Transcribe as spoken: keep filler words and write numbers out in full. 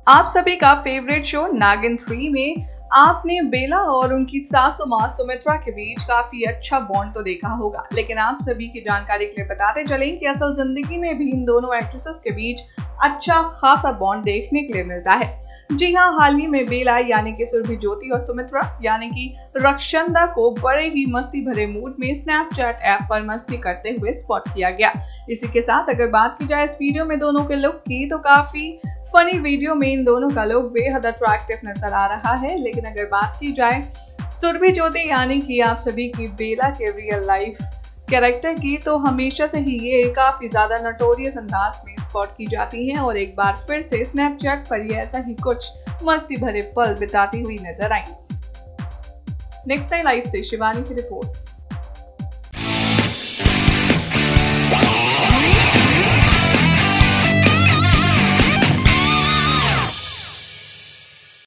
आप सभी का फेवरेट शो नागिन थ्री में आपने बेला और उनकी सासू माँ सुमित्रा के बीच काफी अच्छा बॉन्ड तो देखा होगा, लेकिन आप सभी की जानकारी के लिए बताते चलें कि असल जिंदगी में भी इन दोनों एक्ट्रेसेस के बीच अच्छा खासा बॉन्ड देखने के लिए मिलता है। जी हाँ, हाल ही में बेला यानी कि सुरभि ज्योति और सुमित्रा यानी कि रक्षंदा को बड़े ही मस्ती भरे मूड में स्नैपचैट ऐप पर मस्ती करते हुए स्पॉट किया गया। इसी के साथ अगर बात की जाए इस वीडियो में दोनों के लुक की, तो काफी फनी वीडियो में इन दोनों का लुक बेहद अट्रैक्टिव नजर आ रहा है। लेकिन अगर बात की जाए सुरभि ज्योति यानी कि आप सभी की बेला के रियल लाइफ कैरेक्टर की, तो हमेशा से ही ये काफी ज्यादा नटोरियस अंदाज में स्पॉट की जाती हैं और एक बार फिर से स्नैपचैट पर ये ऐसा ही कुछ मस्ती भरे पल बिताती हुई नजर आई। नेक्स्ट टाइम लाइव से शिवानी की रिपोर्ट।